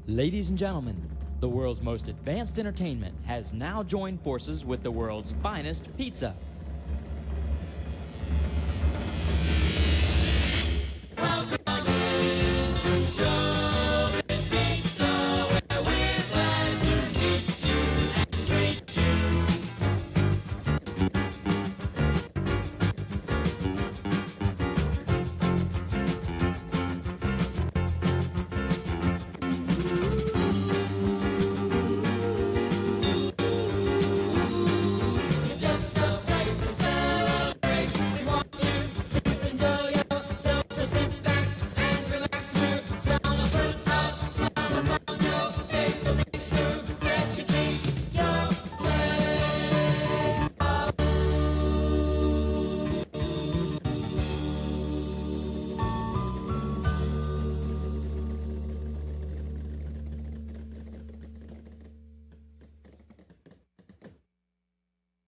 Ladies and gentlemen, the world's most advanced entertainment has now joined forces with the world's finest pizza.